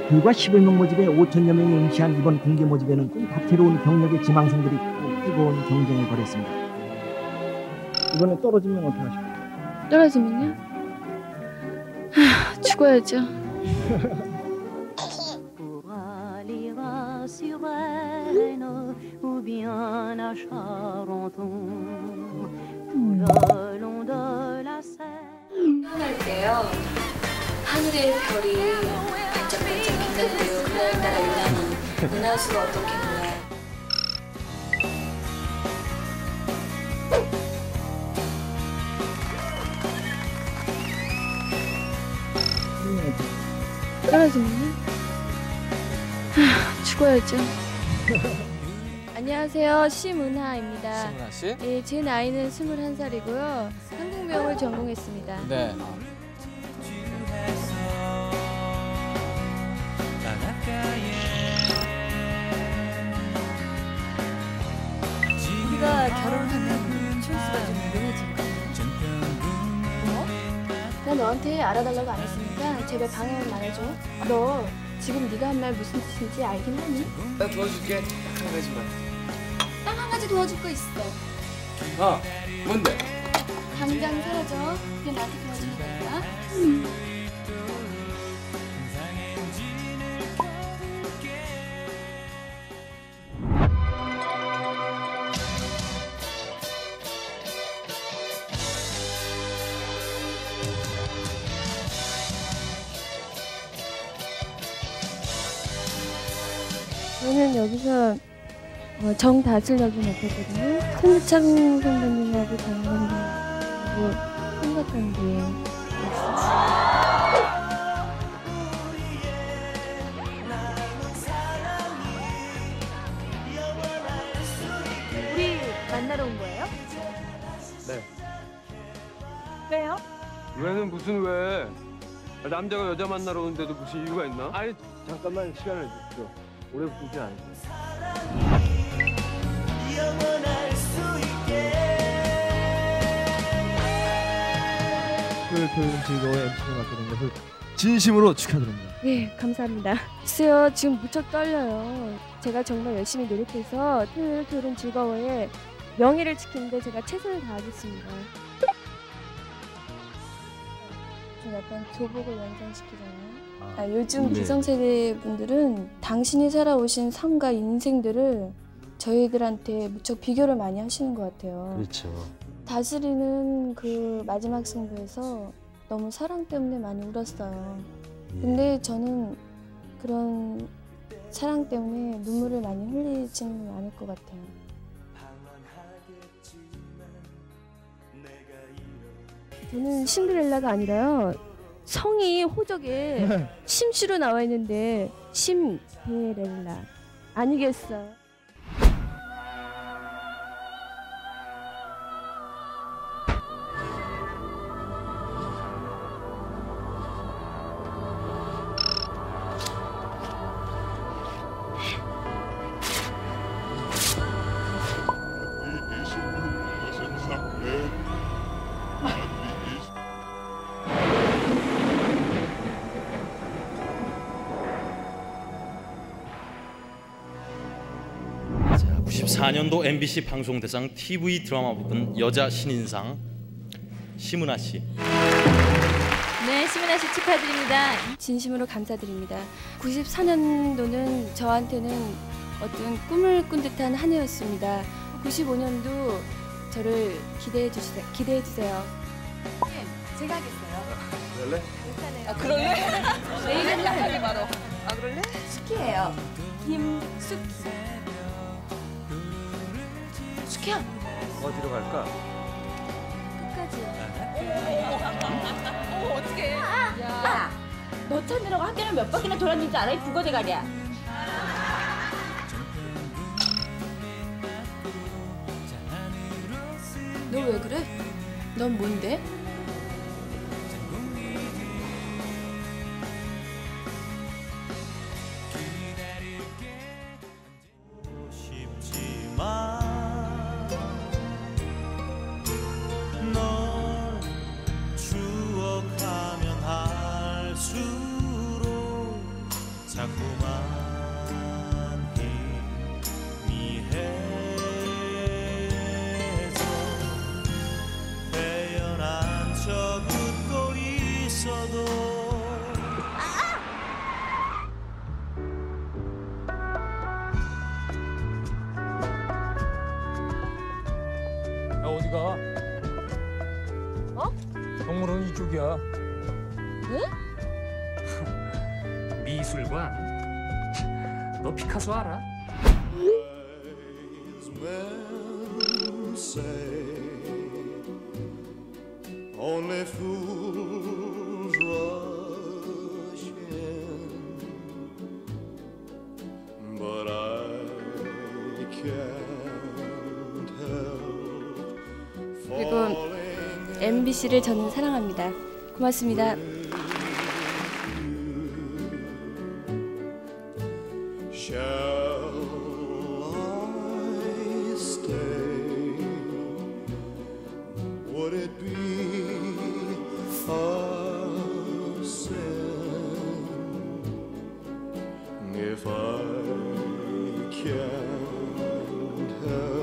불과 10여 명 모집에 5천여 명이 응시한 이번 공개 모집에는 꼭 다채로운 경력의 지망생들이 뜨거운 경쟁을 벌였습니다. 이번에 떨어지면 어떻게 하실까요? 떨어지면요? 죽어야죠. 태어날 때요, 하늘의 별이 반짝반짝 빛나는데요. 그날따라 유난히 은하수가 어떻게 몰라요. 떨어지면요? 죽어야죠. 안녕하세요. 심은하입니다. 심은하 씨? 예, 제 나이는 21살이고요. 한국무용을 전공했습니다. 네. 우리가 결혼하면 촌수가 좀 유명해질까? 뭐? 나 너한테 알아달라고 안 했으니까 제발 방해만 안 해줘. 너 지금 네가 한 말 무슨 뜻인지 알긴 하니? 나 도와줄게. 한 가지만. 딱 한 가지 도와줄 거 있어. 아, 뭔데? 당장 사라져. 그게 나한테 도와주는 거니까. 저는 여기서 정다슬 역을 맡았거든요. 손유창 선배님하고 강원님하고 생각한 게 우리 만나러 온 거예요? 네. 왜요? 왜는 무슨 왜? 남자가 여자 만나러 오는데도 무슨 이유가 있나? 아니 잠깐만 시간을 주십시오. 오래 붙지 않으세요. 토요일 즐거워의 MC를 맡게 된 것을 진심으로 축하드립니다. 네, 감사합니다. 글쎄요, 지금 무척 떨려요. 제가 정말 열심히 노력해서 토요일은 즐거워의 명예를 지키는데 제가 최선을 다하겠습니다. 좀 약간 교복을 연상시키잖아요. 요즘 네. 기성세대 분들은 당신이 살아오신 삶과 인생들을 저희들한테 무척 비교를 많이 하시는 것 같아요. 그렇죠. 다스리는 그 마지막 승부에서 너무 사랑 때문에 많이 울었어요. 근데 저는 그런 사랑 때문에 눈물을 많이 흘리지는 않을 것 같아요. 저는 신데렐라가 아니라요. 성이 호적에 심씨로 나와 있는데 심데렐라 아니겠어요? 자, 94년도 MBC 방송대상 TV 드라마 부분 여자 신인상 심은하 씨. 네, 심은하 씨 축하드립니다. 진심으로 감사드립니다. 94년도는 저한테는 어떤 꿈을 꾼 듯한 한 해였습니다. 95년도 저를 기대해 주세요. 네, 제가 하겠어요. 그럴래? 괜찮아요. 아 그럴래? 내 이름은 하기 바로. 아 그럴래? 숙희예요. 김숙희. 숙희야, 어디로 갈까? 끝까지요. 어떻게? 야, 너 찾느라고 학교를 몇 바퀴나 돌았는지 알아? 이 부거대가리야. 너 왜 그래? 넌 뭔데? 널 추억하면 할수록 쪽이야. 네? 미술관. 너 피카소 알아? Only fools rush in, but I can't help 그리고 MBC를 저는 사랑합니다. 고맙습니다. Shall I stay? Would it be a sin if I can't help